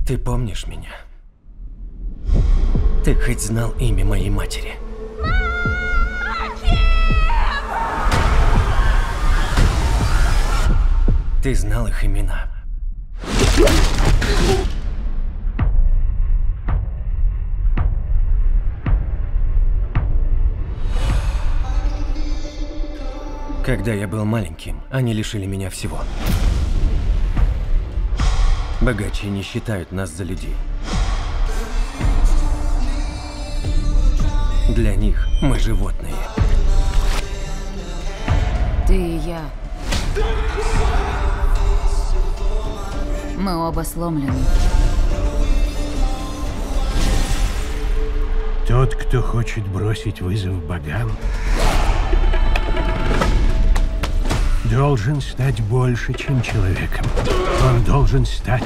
Ты помнишь меня? Ты хоть знал имя моей матери? Ты знал их имена? Когда я был маленьким, они лишили меня всего. Богачи не считают нас за людей. Для них мы животные. Ты и я. Мы оба сломлены. Тот, кто хочет бросить вызов богам, должен стать больше, чем человеком. Он должен стать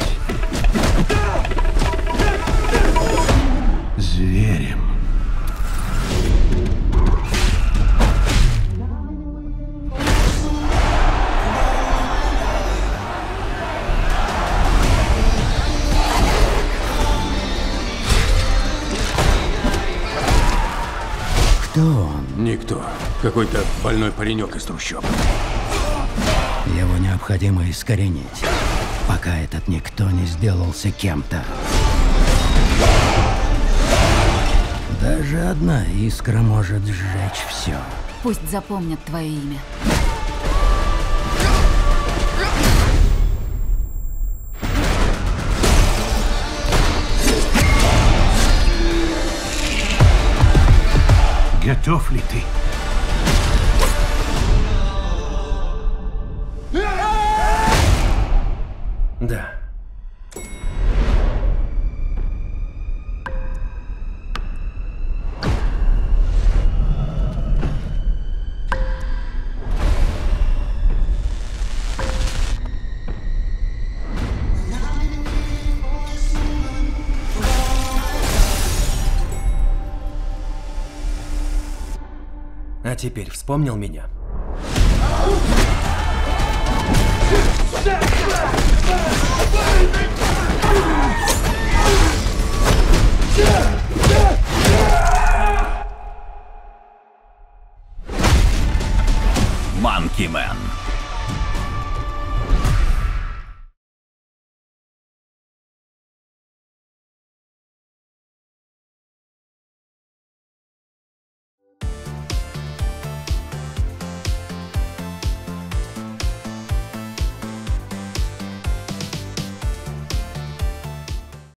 зверем. Кто он? Никто. Какой-то больной паренек из трущоб. Его необходимо искоренить, пока этот никто не сделался кем-то. Даже одна искра может сжечь все. Пусть запомнят твое имя. Готов ли ты? Да. А теперь вспомнил меня? Monkey Man.